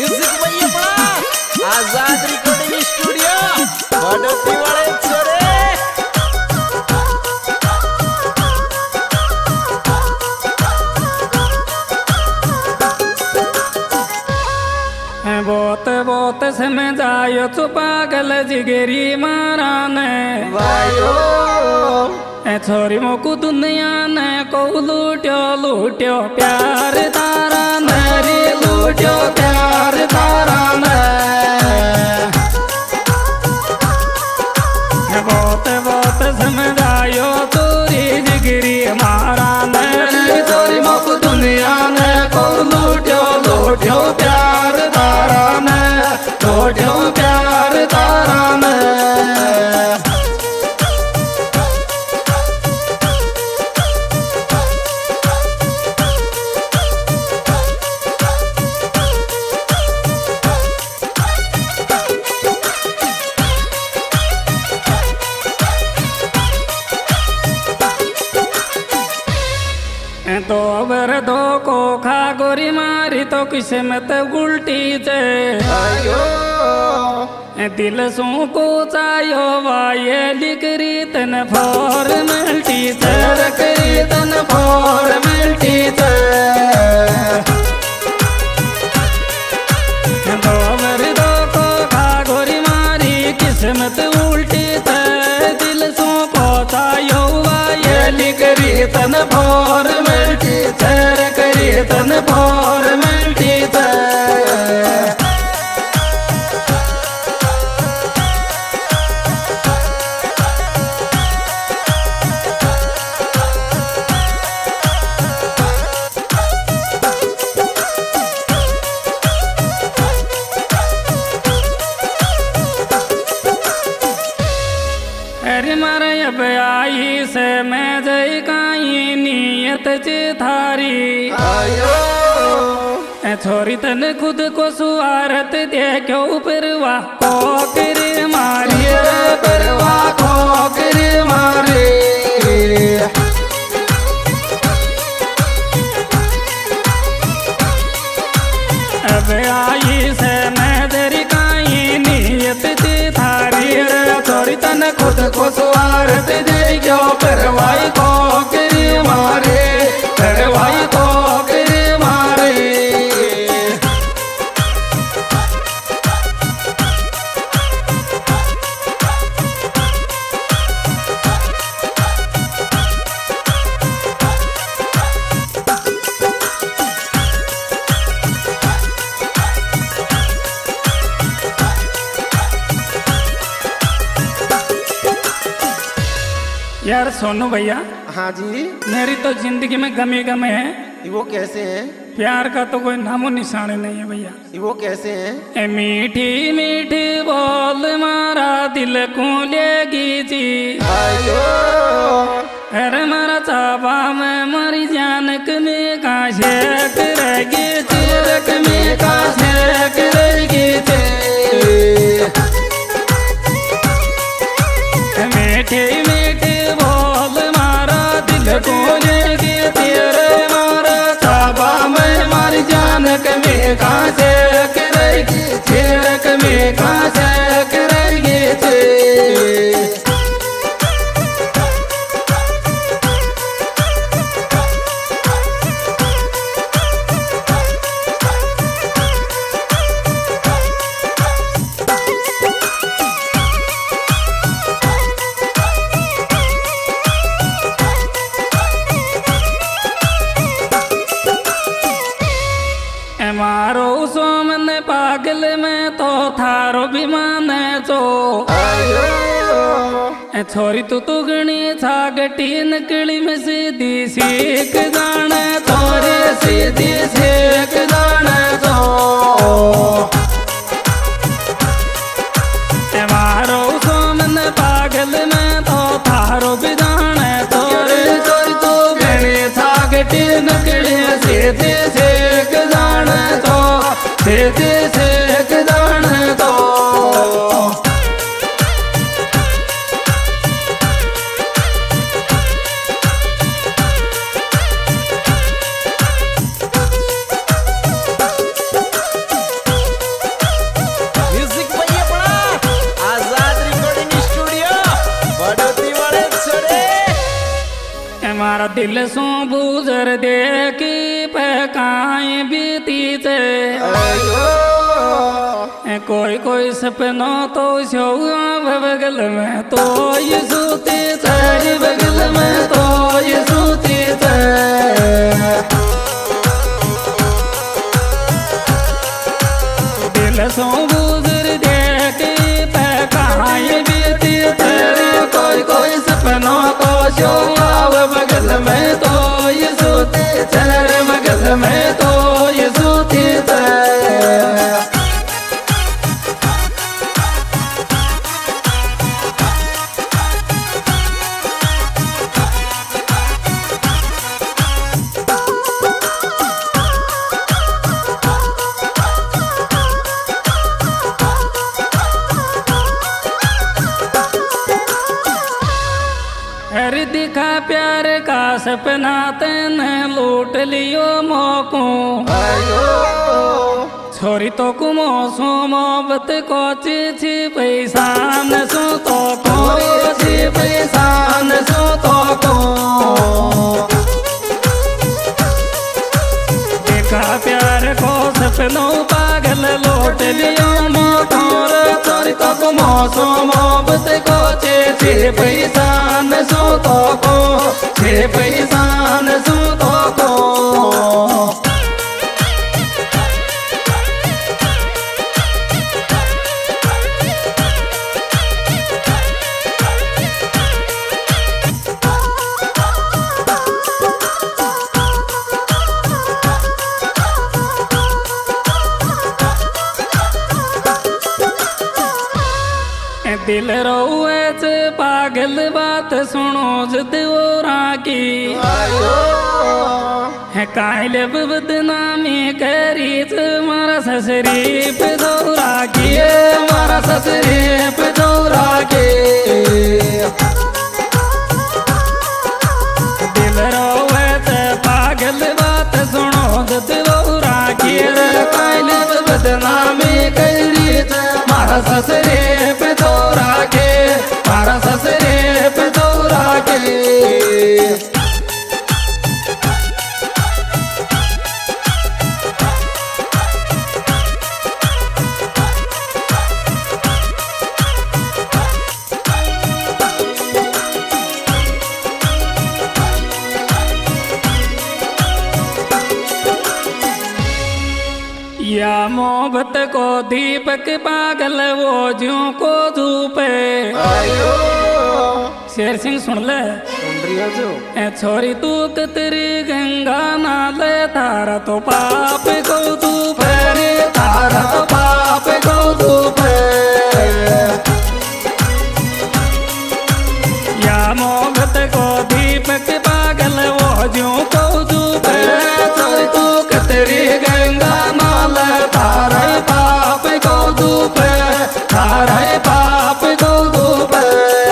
Music भैया पड़ा आजाद recording studio बड़ोती वाले छोरे बहुत बहुत समय जायो तू पागल जिगेरी माराने वायो छोरी मोकू दुनिया ने को लूट्यो लूट्यो प्यार तारा नरी लूट्यो प्यार तारा ने बहुत बहुत समय जायो तोरी जिगेरी माराने छोरी मोकू दुनिया ने को लूट्यो लूट्यो प्यार तारा ने लूट्यो प्यार तारा ने तो अबर दो को खा गोरी मारी तो किस्मत उल्टी चे दिल सू को चायो वाये लिखरी तन फॉर्मेलिटी करी तन फॉर्मेलिटी तो अबर दो को खा गोरी मारी किस्मत उल्टी चे दिल सू को चायो वाये लिखरी तन फॉर्मेलिटी करी तन फॉर्मेलिटी अरे मारे अब आई से मैं जय काई नियत चे थारी छोरी तन खुद को सुवारत देखो परवा को करे मारी परवा को करे मारी अब आई से मैं जरी काई नियत चे थारी छोरी तन खुद को सुवारत देखो परवाई को करे मारे परवाई को करे मारे यार सोनू भैया। हाँ जी। मेरी तो जिंदगी में गमे गमे है। वो कैसे हैं? प्यार का तो कोई नामो निशान नहीं है भैया। वो कैसे हैं? ए मीठी मीठी बोल मारा दिल को लेगी जी आयो अरे मारा चाबा में मरी जानक में का शेक रहेगी चिरक में का शेक रहेगी मीठी मीठी बोल मारा दिल को लेगी तेरे मारा चाबा में मरी जानक में का शेक रहेगी चिरक में का शेक रहेगी मारो सोमन पागल में तो थारो विमान चो छोरी तू तुगनी छागटी नकली में सीधी सीख जाने छोरी सीधी सीख जाने तो मारो सोमन पागल में तो थारो विधान छोरी छोरी तू गणी छागटी नकली में सीधी सीख जाने तो सीधी सीख जाने तो मारा दिल सो बूजर देखी पकाए बीती चे कोई कोई सपनों तो शो बगल में तो ये सूती तेरी बगल में तो ये सूती दिल सो बूजर देखी पकाए बीती तेरी कोई कोई सपनों को शो बगल में तो ये सूती तेरे बगल में तो ये सूती अरे दिखा प्यार का सपना तेने लूट लियो मोको छोरी तो कुमो सो मोहब्बत को ची पैसा न सो तो को ची पैसा न सो तो को देखा प्यार को सपनों पागल लूट लियो मोको छोरी तो कुमो सो मोहब्बत को ची पैसा न सो तो को ची पैसा न सो तो को दिल रोए चे पागल बात सुनो जद ओरा की है कायल बदनामी करी चे मारा ससरी पे दौरा की मारा ससरी पे दौरा के दिल रोए चे पागल बात सुनो जद ओरा की कायल बदनामी करी चे मारा ससरी पे दौरा के मारा ससरे पे दौरा के या मोहब्बत को दीपक पागल वो ज्यों को धूपे शेर सिंह सुन ले ए छोरी तू कतरी गंगा नाले तारा तो पाप को धूपे तारा तो पाप को धूपे या मोहब्बत को दीपक पागल वो ज्यों को धूपे छोरी तू कतरी गंगा तारा पाप को धूपे तारा पाप को धूपे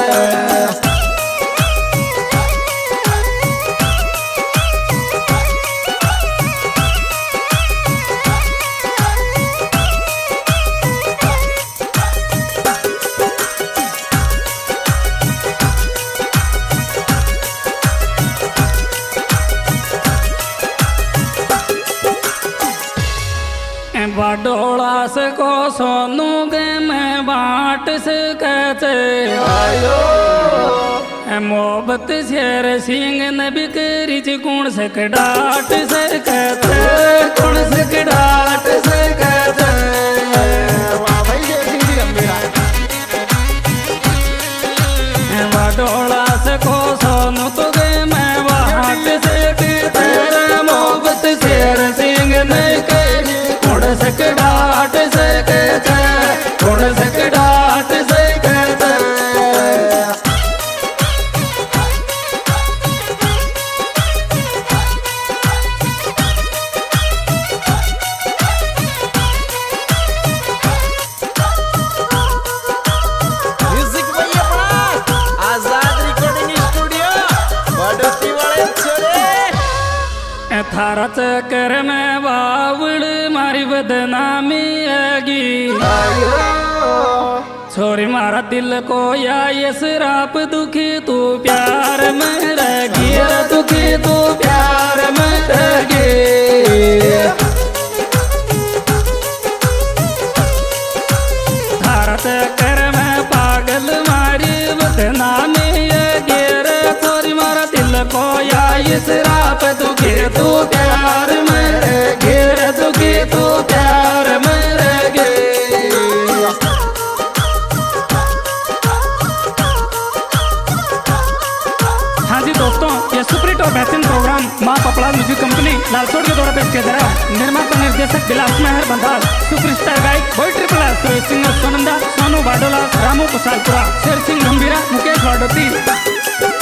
बडोला से को सोनू गे मैं बाट से कहते मोहब्बत शेर सिंह न बिकरी गुण से डाट से कहते गुण से डाट से कहते बडोला से को सोनू तो गे मैं बाट से कहते मोहब्बत शेर सिंह न गुण से डाट से कहते गुण से डाट से कहते म्यूजिक भैया बड़ा आजाद रिकॉर्डिंग स्टूडियो बड़ोती वाले छोरे थारा चक्कर में बावड़ मारी बदनामी आगी छोरी मारा दिल को या ये शराब दुखी तू प्यार में रह गया। दुखी तू प्यार मेरे धारत कर मैं पागल मारी बदनामी ये गिर थोड़ी मारा दिल को या इस रात दुखी तू प्यार मेरे गिर दुखी तू प्यार मेरे गे। हाँ जी दोस्तों, ये सुपरहिट और बेहतरीन प्रोग्राम माँ पपड़ा म्यूजिक कंपनी लालसोट के द्वारा पेश किया जा रहा है। निर्माता निर्देशक बिलास मेहर बंधाल, सुपरस्टार गायक boy triple S, singer Sonanda, Sonu Badola, Ramu Kushalpura, Sher Singh गंभीरा, मुकेश वाडोती।